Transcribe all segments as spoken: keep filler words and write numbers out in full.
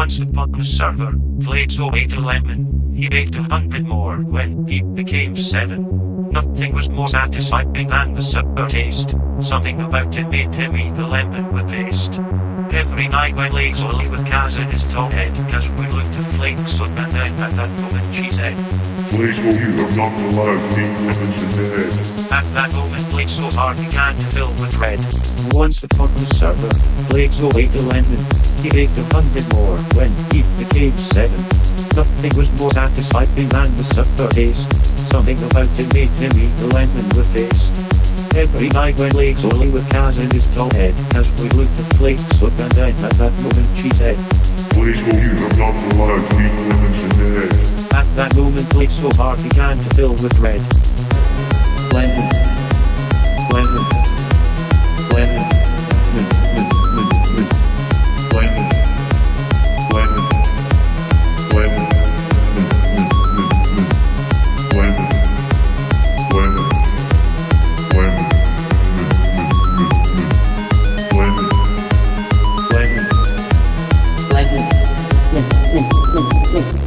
Once upon a server, Flakeso ate a lemon. He ate a hundred more when he became seven. Nothing was more satisfying than the sour taste. Something about it made him eat the lemon with paste. Every night when Flakeso lay with Kaz in his tall head, Kaz would look to Flakeso and then at that moment she said, Flakeso, you are not allowed to eat lemons in bed. At that moment Flakeso's heart began to fill with dread. Once upon a server, Flakeso ate a lemon. He ate a hundred more when he became seven. Nothing was more satisfying than the sour taste. Something about it made him eat the lemon with paste. Every night when Flakeso lay with Kaz in his tall head, Kaz would look at Flakeso and then at that moment she said, Flakeso, you are not allowed to eat lemons in bed. At that moment Flakeso's heart began to fill with dread. Lemon. Lemon. Lemon. Min, min, min, min. Lemon. Lemon. Lemon. Min, min, min, min. Lemon. Lemon. Lemon. Min, min, min, min. Lemon. Lemon. Lemon. Min, min, min, min.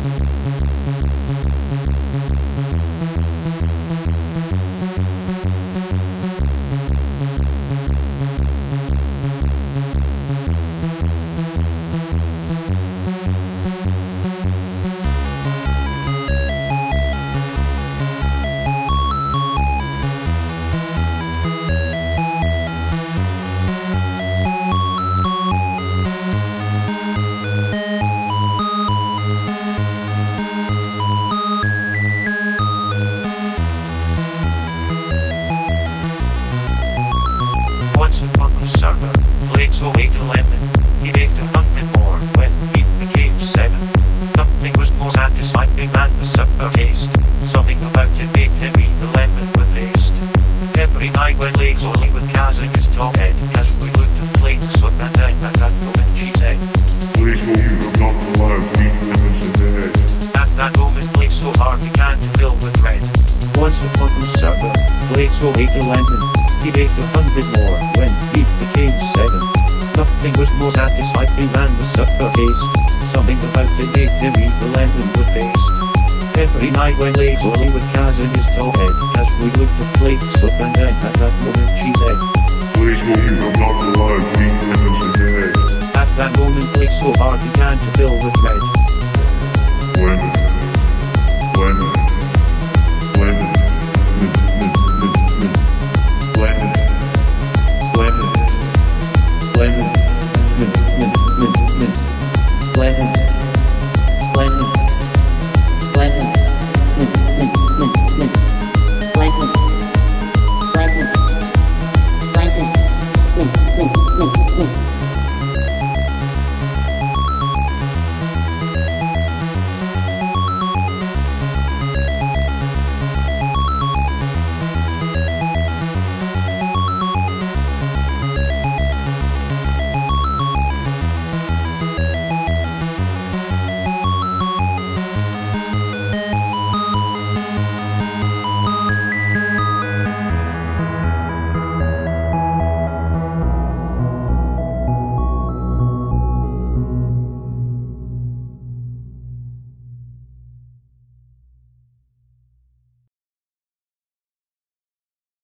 Once upon a server, Flakeso ate a lemon. He ate a hundred more when he became seven. Nothing was more satisfying than the sour taste. Something about it made him eat the lemon with paste. Every night when Flakeso lay with Kaz in his tall head, Kaz would look to Flakeso and then at that moment she said, Flakeso, you are not allowed to eat lemons in bed. At that moment Flakeso's heart began to fill with dread. Once upon a server, Flakeso ate a lemon. He ate a hundred more when he became seven. Nothing was more satisfying than the sour taste. Something about it made him eat the lemon with paste. Every night when Flakeso lay with Kaz in his tall head, Kaz would look to Flakeso and then at that moment she said, Flakeso, you are not allowed to eat lemons in bed. At that moment Flakeso's heart began to fill with dread. Lemon. Lemon.